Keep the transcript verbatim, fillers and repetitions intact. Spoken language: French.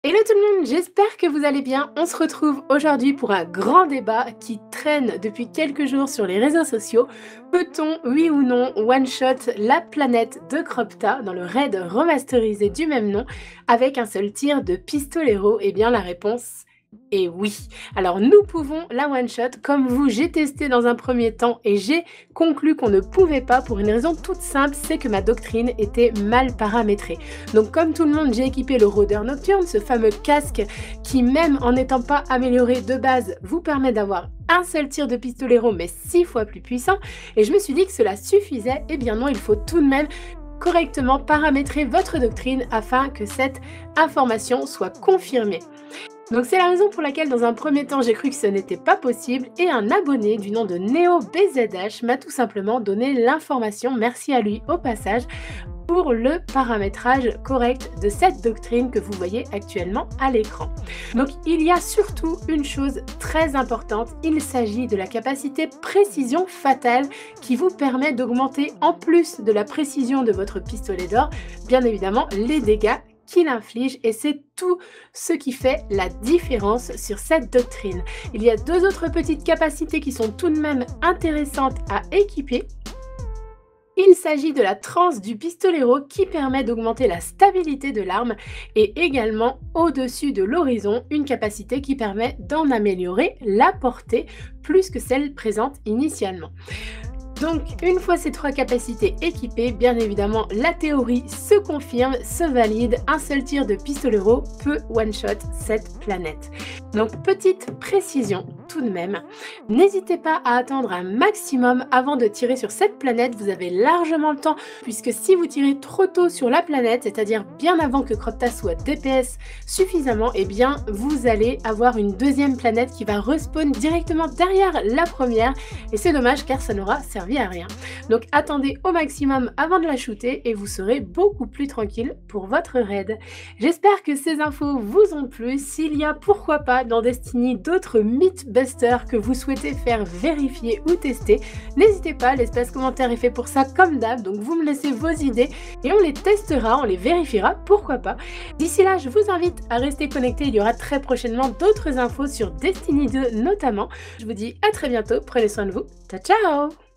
Hello tout le monde, j'espère que vous allez bien. On se retrouve aujourd'hui pour un grand débat qui traîne depuis quelques jours sur les réseaux sociaux. Peut-on, oui ou non, one-shot la planète de Cropta dans le raid remasterisé du même nom avec un seul tir de pistolero? Eh bien la réponse est oui. Alors nous pouvons la one-shot. Comme vous, j'ai testé dans un premier temps et j'ai conclu qu'on ne pouvait pas pour une raison toute simple, c'est que ma doctrine était mal paramétrée. Donc comme tout le monde, j'ai équipé le rôdeur nocturne, ce fameux casque qui, même en n'étant pas amélioré de base, vous permet d'avoir un seul tir de pistolero mais six fois plus puissant. Et je me suis dit que cela suffisait. Eh bien non, il faut tout de même correctement paramétrer votre doctrine afin que cette information soit confirmée. Donc c'est la raison pour laquelle dans un premier temps j'ai cru que ce n'était pas possible et un abonné du nom de NeoBZH m'a tout simplement donné l'information, merci à lui au passage, pour le paramétrage correct de cette doctrine que vous voyez actuellement à l'écran. Donc il y a surtout une chose très importante, il s'agit de la capacité précision fatale qui vous permet d'augmenter en plus de la précision de votre pistolet d'or, bien évidemment les dégâts qu'il inflige, et c'est tout ce qui fait la différence sur cette doctrine. Il y a deux autres petites capacités qui sont tout de même intéressantes à équiper. Il s'agit de la transe du pistolero qui permet d'augmenter la stabilité de l'arme et également au-dessus de l'horizon, une capacité qui permet d'en améliorer la portée plus que celle présente initialement. Donc une fois ces trois capacités équipées, bien évidemment la théorie se confirme, se valide, un seul tir de pistolero peut one-shot cette planète. Donc petite précision tout de même, n'hésitez pas à attendre un maximum avant de tirer sur cette planète, vous avez largement le temps, puisque si vous tirez trop tôt sur la planète, c'est-à-dire bien avant que Cropta soit D P S suffisamment, eh bien vous allez avoir une deuxième planète qui va respawn directement derrière la première, et c'est dommage car ça n'aura servi à rien. Donc attendez au maximum avant de la shooter et vous serez beaucoup plus tranquille pour votre raid. J'espère que ces infos vous ont plu. S'il y a pourquoi pas dans Destiny d'autres mythbusters que vous souhaitez faire vérifier ou tester, n'hésitez pas, l'espace commentaire est fait pour ça comme d'hab, donc vous me laissez vos idées et on les testera, on les vérifiera, pourquoi pas. D'ici là, je vous invite à rester connecté, il y aura très prochainement d'autres infos sur Destiny deux notamment. Je vous dis à très bientôt, prenez soin de vous, ciao ciao.